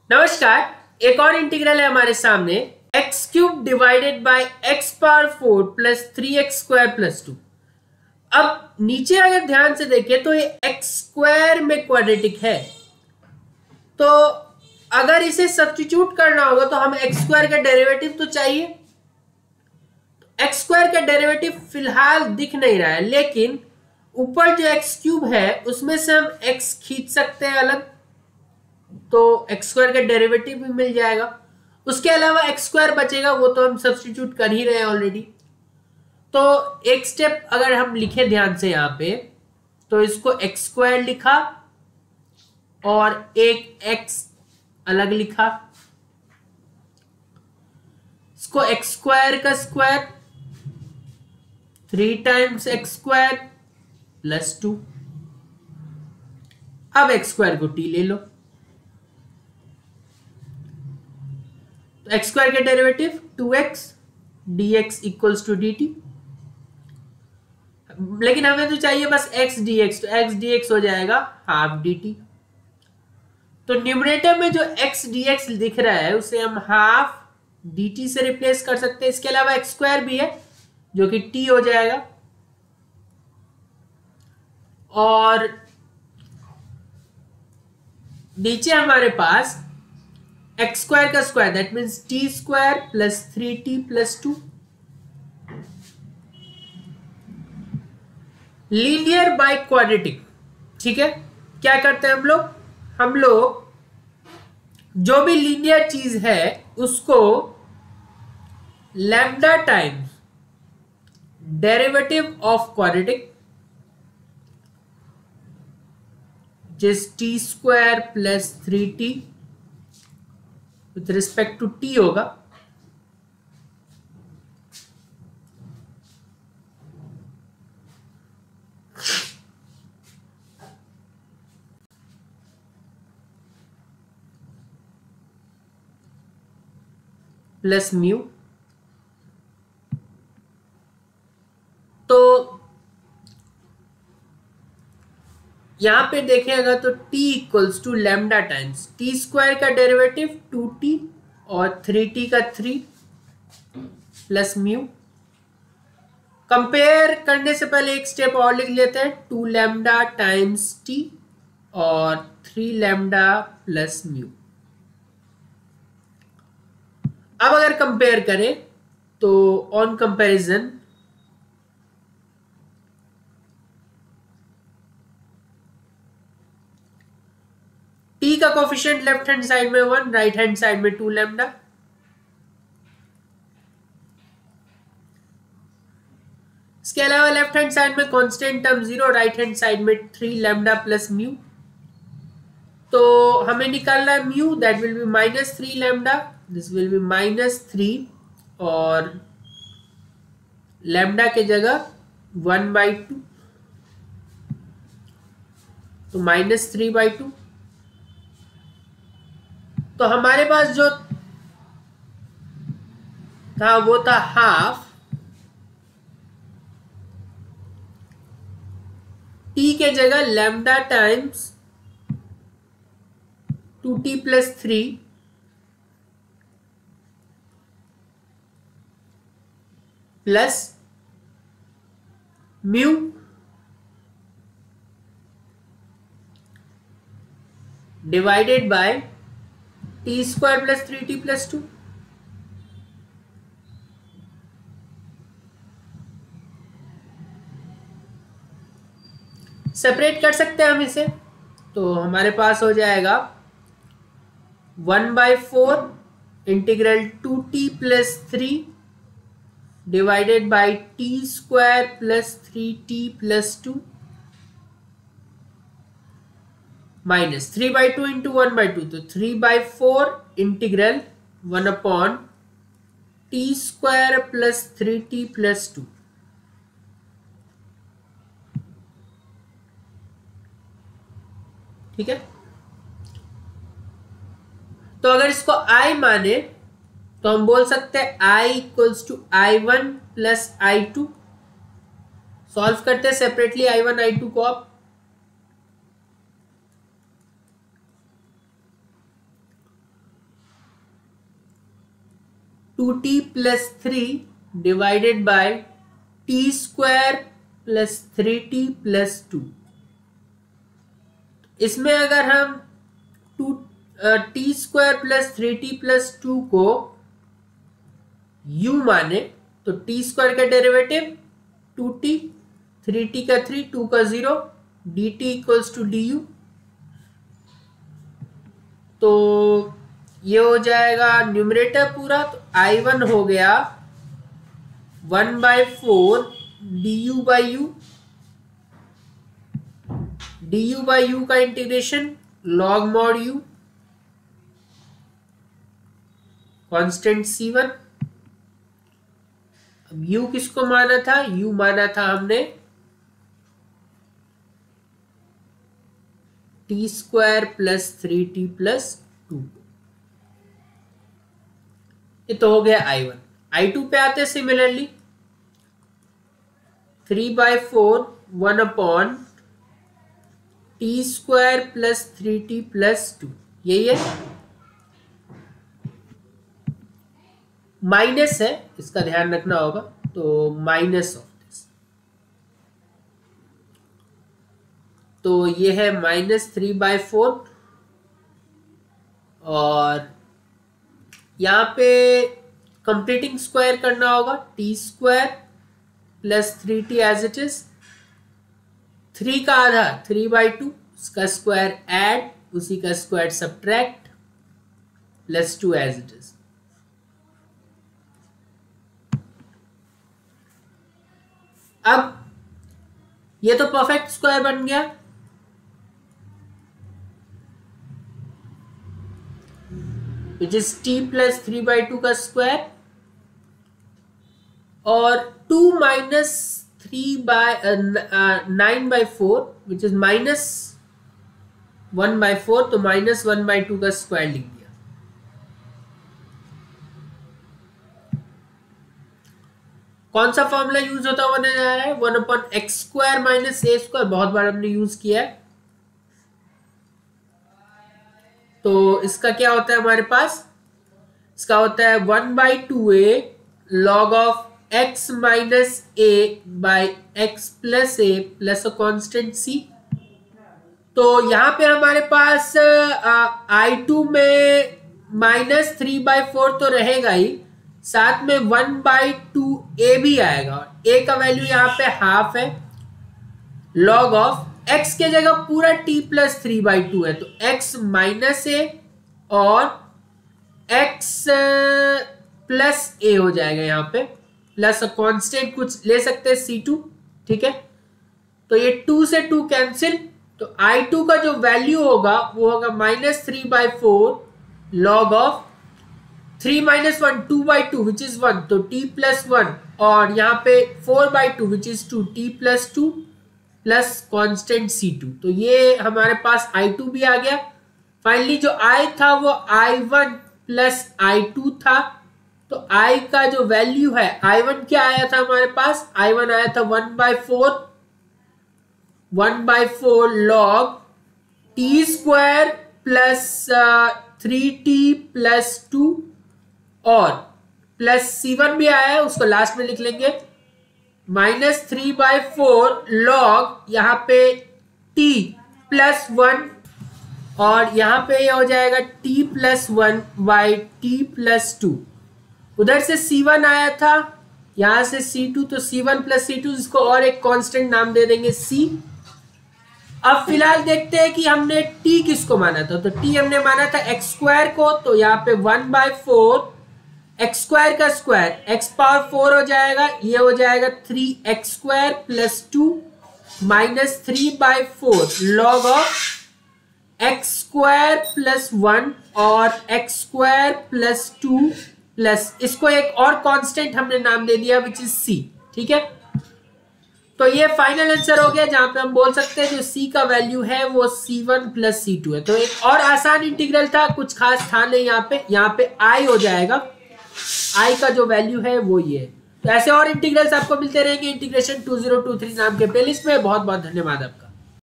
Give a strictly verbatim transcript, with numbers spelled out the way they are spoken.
नमस्कार। एक और इंटीग्रल है हमारे सामने, x cube divided by x power four plus three x square plus two. अब नीचे अगर ध्यान से देखें तो ये एक्स स्क्वायर में क्वाड्रेटिक है, तो अगर इसे सब्स्टिट्यूट करना होगा तो हमें एक्स स्क्वायर का डेरिवेटिव तो चाहिए। एक्स स्क्वायर का डेरिवेटिव फिलहाल दिख नहीं रहा है, लेकिन ऊपर जो एक्स क्यूब है उसमें से हम एक्स खींच सकते हैं अलग, तो एक्स स्क्वायर का डेरिवेटिव भी मिल जाएगा। उसके अलावा एक्स स्क्वायर बचेगा, वो तो हम सब्स्टिट्यूट कर ही रहे हैं ऑलरेडी। तो एक स्टेप अगर हम लिखे ध्यान से यहां पे, तो इसको एक्स स्क्वायर लिखा और एक एक्स अलग लिखा, इसको एक्स स्क्वायर का square three times x square plus two. अब एक्स स्क्वायर को टी ले लो, तो एक्स स्क्वायर का derivative two x d x equals to d t, लेकिन हमें तो चाहिए बस एक्स डी एक्स, तो एक्स डी एक्स हो जाएगा हाफ डी टी। तो न्यूमरेटर में जो एक्स डी एक्स दिख रहा है उसे हम हाफ डी टी से रिप्लेस कर सकते हैं। इसके अलावा एक्स स्क्वायर भी है जो कि टी हो जाएगा, और नीचे हमारे पास एक्स स्क्वायर का square, that means t square plus three t plus two. Linear by quadratic, ठीक है। क्या करते हैं हम लोग हम लोग जो भी लीनियर चीज है उसको lambda times derivative of quadratic, जिस t square plus three t with respect to t होगा, प्लस म्यू। तो यहां पे देखेगा तो t equals to lambda times t square का डेरिवेटिव टू टी और थ्री टी का थ्री प्लस म्यू। कंपेयर करने से पहले एक स्टेप और लिख लेते हैं, टू लैम्डा टाइम्स टी और थ्री लैम्डा प्लस म्यू। अब अगर कंपेयर करें तो ऑन कंपैरिजन टी का कोफिशिएंट लेफ्ट हैंड साइड में वन, राइट हैंड साइड में टू लैम्डा। इसके अलावा लेफ्ट हैंड साइड में constant term zero, right hand side में थ्री लैम्डा प्लस म्यू। तो हमें निकालना है mu, that will be minus three lambda, this will be minus three, और लैम्डा के जगह वन बाई टू, तो माइनस थ्री बाई टू। तो हमारे पास जो था वो था हाफ टी के जगह lambda times two t plus three plus mu divided by t square plus three t plus two. Separate कर सकते हैं हम इसे, तो हमारे पास हो जाएगा one by four integral two t plus three divided by t square plus three t plus two minus three by two into one by two, तो three by four integral one upon t square plus three t plus two. ठीक है। तो अगर इसको I माने तो हम बोल सकते हैं I equals to I one plus I two. Solve करते हैं separately I one I two को। आप two t plus three divided by t square plus three t plus two. इसमें अगर हम two t square plus three t plus two को u माने तो टी स्क्वायर का derivative two t, three t का थ्री, टू का zero, d t equals to d u. तो ये हो जाएगा न्यूमरेटर पूरा, तो आई वन हो गया one by four d u by u, d u by u का integration log mod u, constant c one. अब u किसको माना था? u माना था हमने t square plus three t plus two. ये तो हो गया आई वन। आई टू पे आते similarly, three by four one upon t square plus three t plus two, यही है। माइनस है, इसका ध्यान रखना होगा, तो माइनस ऑफ दिस, तो ये है माइनस थ्री बाय फोर। और यहां पे कंप्लीटिंग स्क्वायर करना होगा, t square plus three t as it is, three का आधा थ्री बाई टू, उसका स्क्वायर ऐड, उसी का square subtract, plus two as it is. अब ये तो परफेक्ट स्क्वायर बन गया, which is t plus three by two का स्क्वायर, और two minus three by nine by four which is minus one by four, तो माइनस वन बाई टू का square लिख दिया। कौन सा फॉर्मूला यूज होता हुआ नजर आ रहा है? One upon x square minus a square, बहुत बार हमने यूज किया है। तो इसका क्या होता है हमारे पास? इसका होता है one by two a log of x minus a by x plus a plus a constant c. तो यहां पे हमारे पास आई टू में माइनस थ्री बाई फोर तो रहेगा ही, साथ में वन बाई टू ए भी आएगा, और ए का वैल्यू यहाँ पे हाफ है। लॉग ऑफ एक्स के जगह पूरा t plus three by two है, तो एक्स माइनस ए और एक्स प्लस ए हो जाएगा यहाँ पे, प्लस कांस्टेंट कुछ ले सकते हैं सी टू, ठीक है। तो ये टू से टू कैंसिल, तो आई टू का जो वैल्यू होगा वो होगा minus three by four log of three minus one, two by two which is one, तो टी प्लस वन, और यहाँ पे four by two which is two, t plus two plus constant c two. तो ये हमारे पास I to भी आ गया। फाइनली जो आई था वो I one plus I two था, तो आई का जो वैल्यू है, आई वन क्या आया था हमारे पास? आई वन आया था one by four, one by four log t square plus three t plus two, और प्लस सी वन भी आया है, उसको लास्ट में लिख लेंगे, minus three by four log यहाँ पे टी प्लस वन, और यहाँ पे ये हो जाएगा t plus one by t plus two. उधर से सी वन आया था, यहां से सी टू, तो c one plus c two, इसको और एक कांस्टेंट नाम दे देंगे सी। अब फिलहाल देखते हैं कि हमने t किसको माना था। तो t हमने माना था एक्स स्क्वायर को, तो यहाँ पे one by four x square का स्क्वायर एक्स पावर फोर हो जाएगा, ये हो जाएगा three x square plus two minus three by four log of x square plus one और x square plus two plus, इसको एक और कांस्टेंट हमने नाम दे दिया विच इज c, ठीक है। तो ये फाइनल आंसर हो गया, जहां पे हम बोल सकते हैं जो c का वैल्यू है वो c one plus c two है। तो एक और आसान इंटीग्रल था, कुछ खास था नहीं यहाँ पे। यहाँ पे i हो जाएगा, i का जो वैल्यू है वो ये है। तो ऐसे और इंटीग्रल्स आपको मिलते रहेंगे integration two zero two three नाम के प्लेलिस्ट में। बहुत बहुत धन्यवाद आपका।